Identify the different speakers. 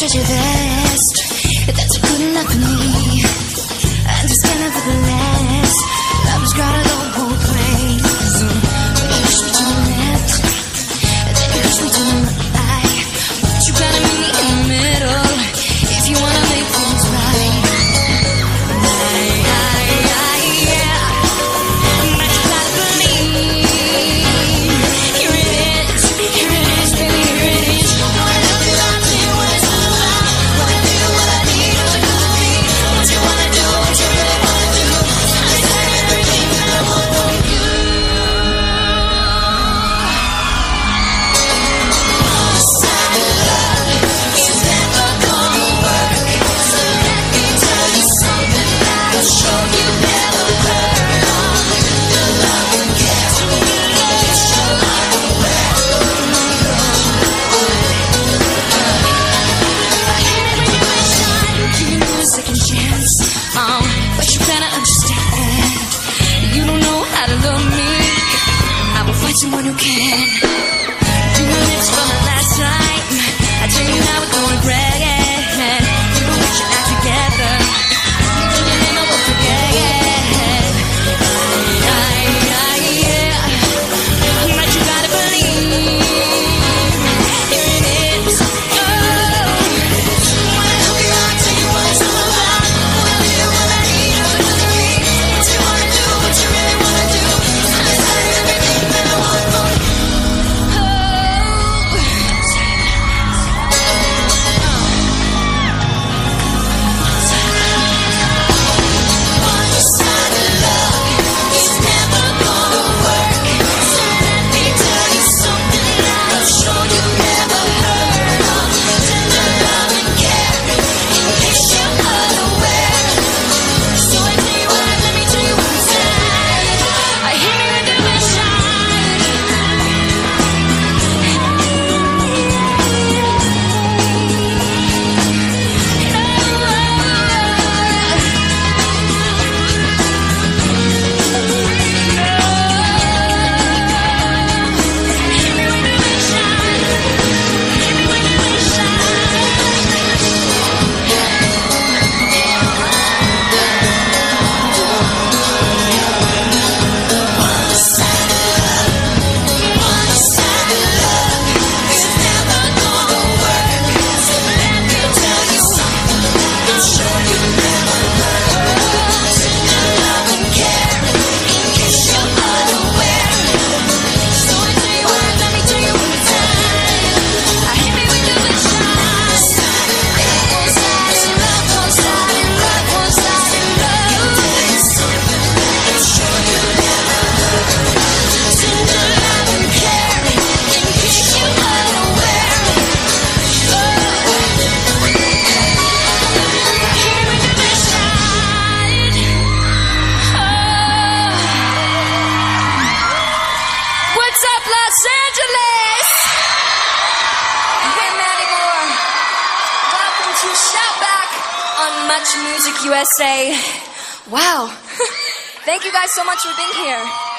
Speaker 1: tried your best, but that's good enough for me. And just kind of for the last, love's gotta go both ways. You push me to the left, then you push me to the right. But you gotta meet me in the middle if you wanna make things right. But you gotta understand, you don't know how to love me. I will find someone who can. You were this from the last time. I tell you now with no regret. You will get your act together. You think your name I won't forget. But you gotta believe. Here it is. Los Angeles! We're Mandy. Welcome to Shoutback on Much Music USA. Wow. Thank you guys so much for being here.